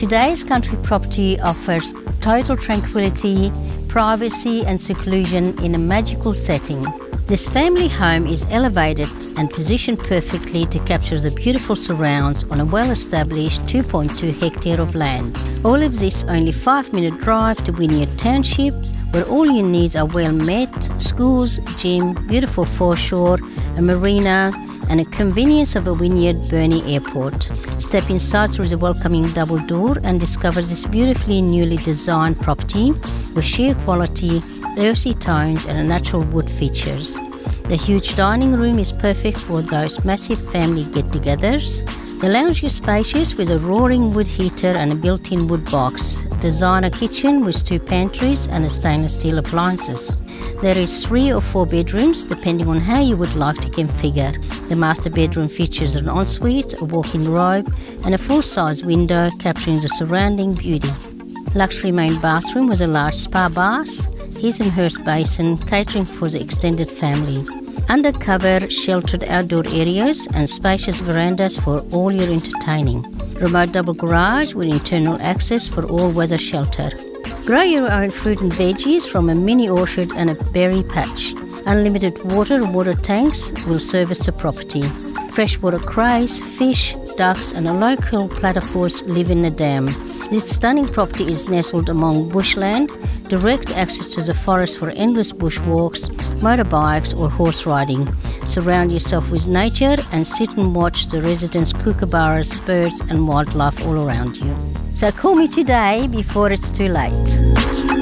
Today's country property offers total tranquility, privacy and seclusion in a magical setting. This family home is elevated and positioned perfectly to capture the beautiful surrounds on a well-established 2.2 hectare of land. All of this only 5-minute drive to Wynyard Township, where all your needs are well met: schools, gym, beautiful foreshore, a marina, and a convenience of a Wynyard Burnie Airport. Step inside through the welcoming double door and discover this beautifully newly designed property with sheer quality, earthy tones and natural wood features. The huge dining room is perfect for those massive family get-togethers. The lounge is spacious with a roaring wood heater and a built-in wood box. Designer kitchen with 2 pantries and a stainless steel appliances. There is 3 or 4 bedrooms depending on how you would like to configure. The master bedroom features an ensuite, a walk-in robe and a full-size window capturing the surrounding beauty. Luxury main bathroom with a large spa bath, his and hers basin catering for the extended family. Undercover, sheltered outdoor areas and spacious verandas for all your entertaining. Remote double garage with internal access for all weather shelter. Grow your own fruit and veggies from a mini orchard and a berry patch. Unlimited water and water tanks will service the property. Freshwater crays, fish, ducks and a local platypus live in the dam. This stunning property is nestled among bushland, direct access to the forest for endless bushwalks, motorbikes or horse riding. Surround yourself with nature and sit and watch the residents' kookaburras, birds and wildlife all around you. So call me today before it's too late.